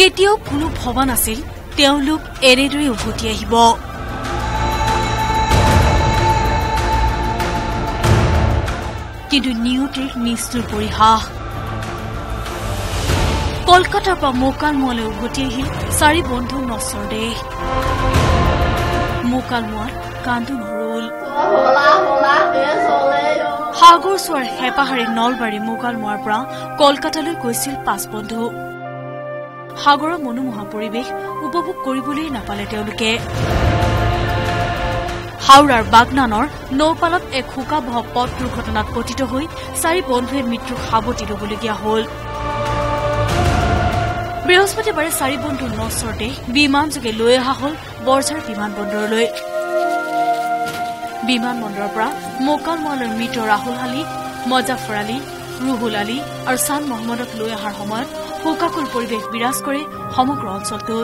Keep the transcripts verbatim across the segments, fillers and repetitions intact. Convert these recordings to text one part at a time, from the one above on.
কেতিয়াও কোনো ভবা নাছিল তেওঁলোক এনেদৰে উভতি আহিব। কিন্তু নিয়তিৰ নিষ্ঠুৰ পৰিহাস। কলকাতাৰ পৰা মোকালমোৱালৈ উভতি আহিল চাৰি বন্ধুৰ নশ্বৰ দেহ। মোকালমোৱাত কান্দোন হৰুল। সাগৰ চোৱাৰ হেঁপাহাৰে নলবাৰী মোকালমোৱাৰ পৰা কলকাতালৈ গৈছিল পাঁচ বন্ধু। সাগৰৰ মনোমোহা পৰিৱেশ উপভোগ কৰিবলৈ নাপালে তেওঁলোকে। হাওড়াৰ বাগনানৰ নৌপালত এক শোকাবহ পথ দুৰ্ঘটনাত পতিত হৈ চাৰি বন্ধুৱে মৃত্যুক সাৱটি লবলগীয়া হল। বৃহস্পতিবাৰে চাৰি বন্ধুৰ নশ্বৰ দেহ বিমানযোগে লৈ অহা হল বৰঝাৰ বিমান বন্দৰলৈ। বিমান বন্দৰৰ পৰা মোকালমোৱালৈ মৃত ৰাহুল আলী, মজাফৰ আলী, ৰুহুল আলী আৰু ছান মহম্মদক লৈ অহাৰ সময়ত শোকাকুল পৰিৱেশ বিৰাজ কৰে সমগ্ৰ অঞ্চলটোত।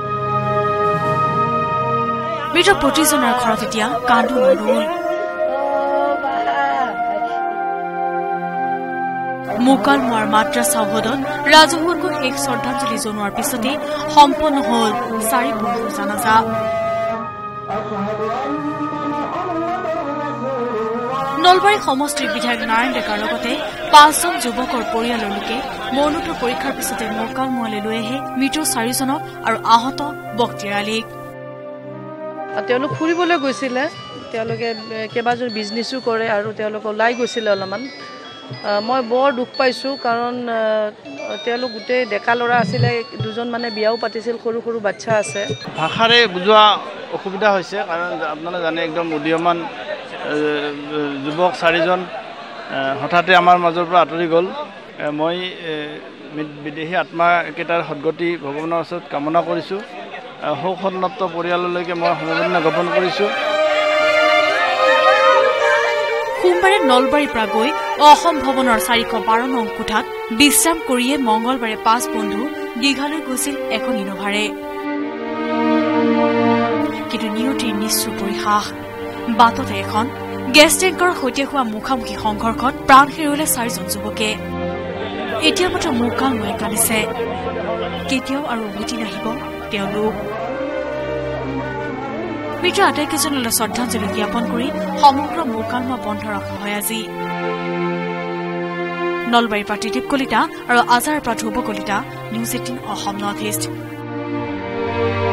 মৃত প্ৰতিজনৰ ঘৰত এতিয়া কান্দোন হৰুল। মোকালমোৱাৰ মাদ্ৰাছ চৌহদত ৰাজহুৱাকৈ শেষ শ্ৰদ্ধাঞ্জলি জনোৱাৰ পিছতে সম্পন্ন হল চাৰি বন্ধুৰ জানাজা। নলবাৰী সমষ্টিৰ বিধায়ক নাৰায়ণ ডেকাৰ লগতে পাঁচজন যুৱকৰ পৰিয়ালৰ লোকে মৰণোত্তৰ পৰীক্ষাৰ পিছতে মোকালমোৱালৈ লৈ আহে মৃত চাৰিজনক আৰু আহত বক্তিৰ আলীক। তেওঁলোক ফুৰিবলৈ গৈছিলে, তেওঁলোকে কেইবাজন বিজনেছো কৰে আৰু তেওঁলোক ওলাই গৈছিলে অলপমান। মই বৰ দুখ পাইছোঁ, কাৰণ তেওঁলোক গোটেই ডেকা ল'ৰা আছিলে, দুজন মানে বিয়াও পাতিছিল, সৰু সৰু বাচ্চা আছে। ভাষাৰে বুজোৱা অসুবিধা হৈছে, কাৰণ আপোনালোকে জানে একদম উদীয়মান যুৱক চাৰিজন হঠাতে আমাৰ মাজৰ পৰা আঁতৰি গ'ল। মই বিদেশী আত্মাকেইটাৰ সদ্গতি ভগৱানৰ ওচৰত কামনা কৰিছোঁ। শোকসন্তপ্ত পৰিয়াললৈকে মই সমবেদনা জ্ঞাপন কৰিছোঁ। সোমবাৰে নলবাৰীৰ পৰা গৈ অসম ভৱনৰ চাৰিশ বাৰ নং কোঠাত বিশ্ৰাম কৰিয়ে মঙলবাৰে পাঁচ বন্ধু দীঘালৈ গৈছিল এখন ইনোভাৰে। কিন্তু নিয়তিৰ নিষ্ঠুৰ পৰিহাস। বাটতে এখন গেছ টেংকাৰৰ সৈতে হোৱা মুখামুখি সংঘৰ্ষত প্ৰাণ হেৰুৱালে চাৰিজন যুৱকে। এতিয়া মাত্ৰ মোকালমোৱাই কান্দিছে, কেতিয়াও আৰু উভতি নাহিব তেওঁলোক। মৃত আটাইকেইজনলৈ শ্ৰদ্ধাঞ্জলি জ্ঞাপন কৰি সমগ্ৰ মোকালমোৱা বন্ধ ৰখা হয় আজি। নলবাৰীৰ পৰা ত্ৰিদীপ কলিতা আৰু আজাৰৰ পৰা Dhruv Kalita, News Eighteen Assam North east.